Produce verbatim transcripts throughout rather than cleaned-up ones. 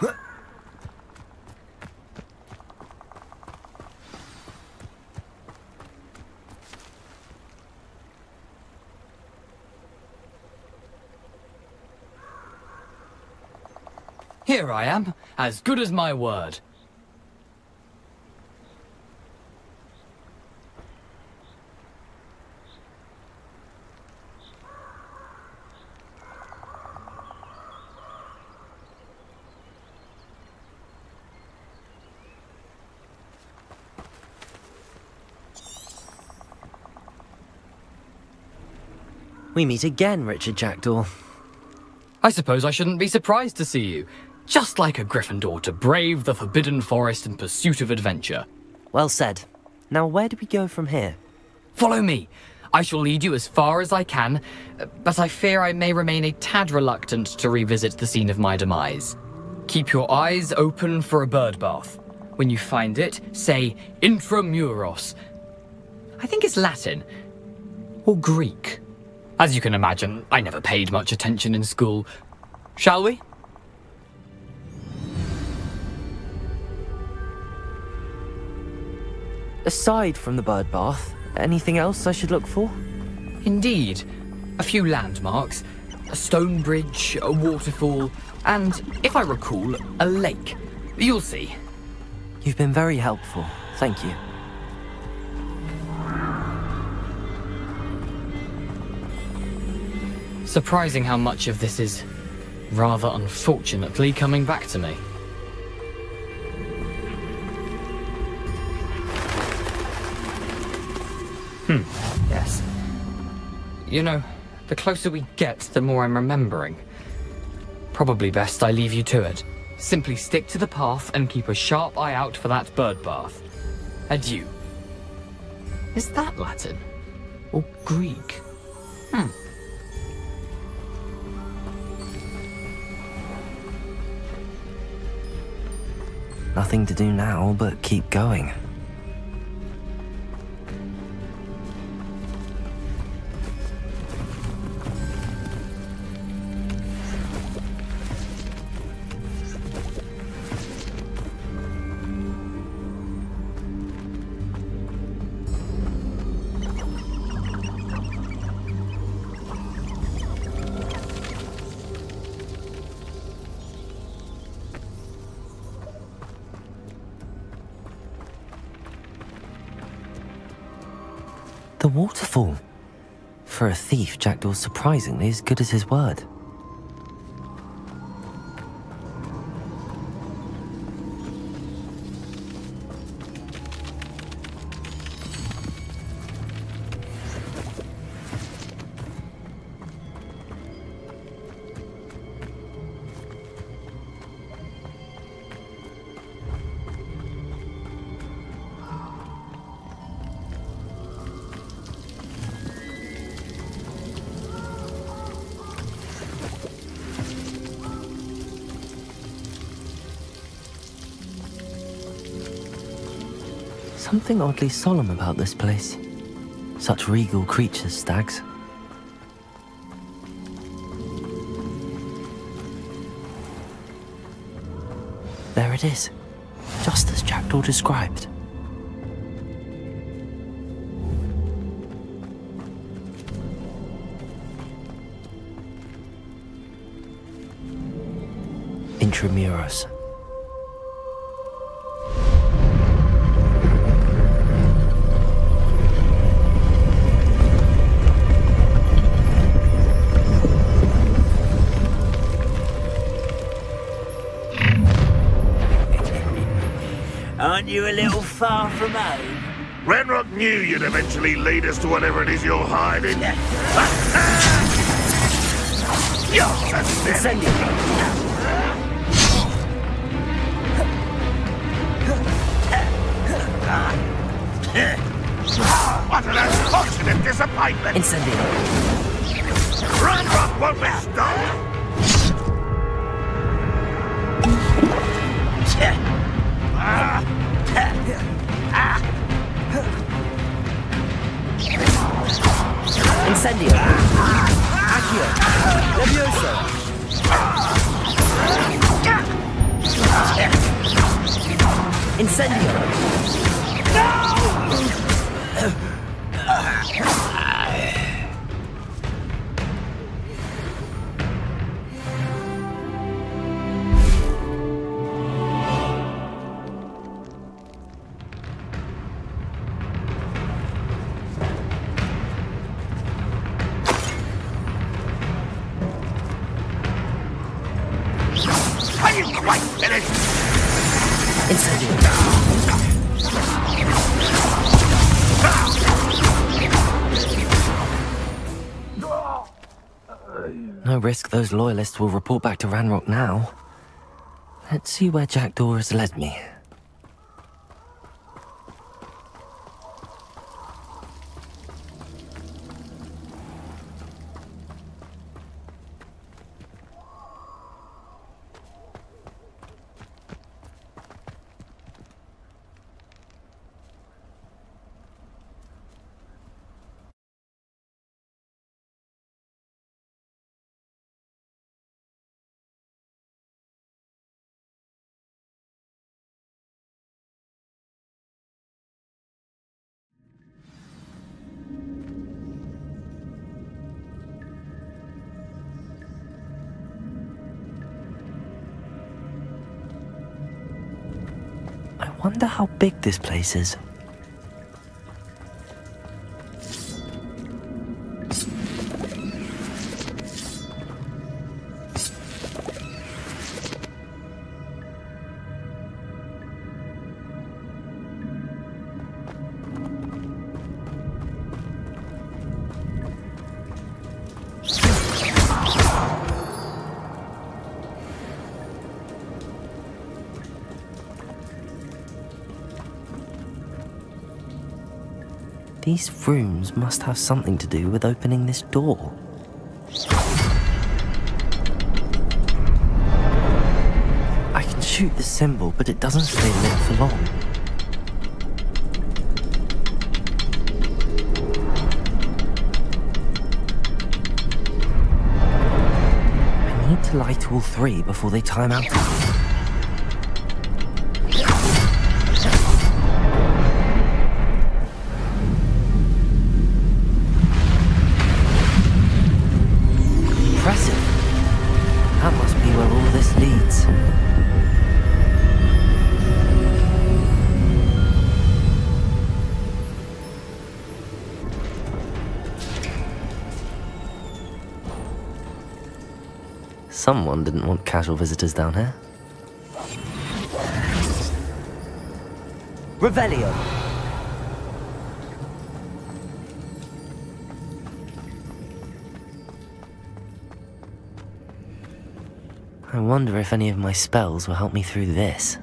Here I am, as good as my word. We meet again, Richard Jackdaw. I suppose I shouldn't be surprised to see you. Just like a Gryffindor to brave the Forbidden Forest in pursuit of adventure. Well said. Now where do we go from here? Follow me. I shall lead you as far as I can, but I fear I may remain a tad reluctant to revisit the scene of my demise. Keep your eyes open for a bird bath. When you find it, say Intramuros. I think it's Latin. Or Greek. As you can imagine, I never paid much attention in school. Shall we? Aside from the bird bath, anything else I should look for? Indeed. A few landmarks, a stone bridge, a waterfall, and, if I recall, a lake. You'll see. You've been very helpful. Thank you. Surprising how much of this is, rather unfortunately, coming back to me. Hmm, yes. You know, the closer we get, the more I'm remembering. Probably best I leave you to it. Simply stick to the path and keep a sharp eye out for that bird bath. Adieu. Is that Latin? Or Greek? Hmm. Nothing to do now but keep going. The waterfall. For a thief, Jackdaw's surprisingly as good as his word. Something oddly solemn about this place. Such regal creatures, stags. There it is, just as Jackdaw described. Intramuros. Aren't you a little far from home? Renrock knew you'd eventually lead us to whatever it is you're hiding. What an unfortunate disappointment! Incendio. Renrock won't be stopped! Incendio. Accio. Levioso. Are you quite finished? No risk those loyalists will report back to Ranrock now. Let's see where Jackdaw has led me. I wonder how big this place is. These rooms must have something to do with opening this door. I can shoot the symbol, but it doesn't stay lit for long. I need to light all three before they time out. Impressive. That must be where all this leads. Someone didn't want casual visitors down here. Revelio. I wonder if any of my spells will help me through this.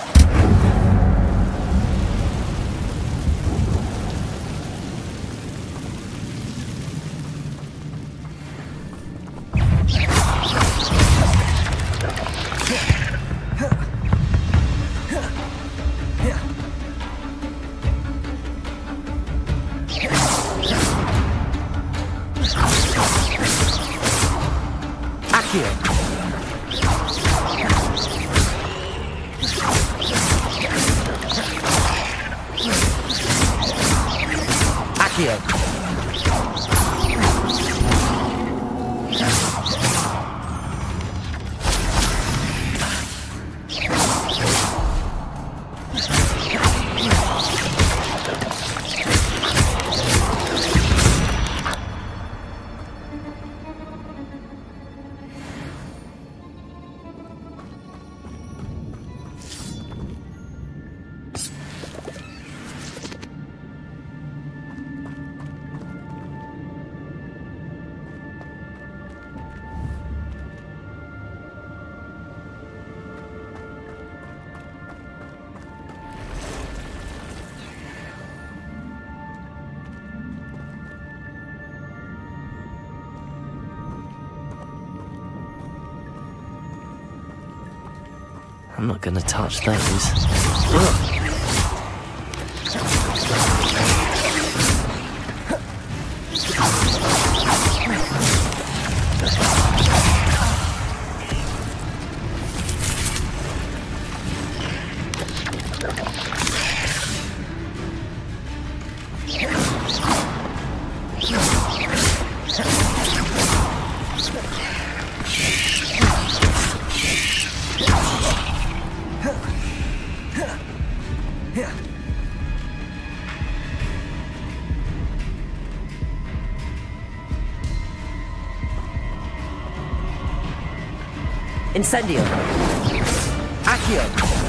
I'm not gonna touch those. Ugh. Incendio. Accio.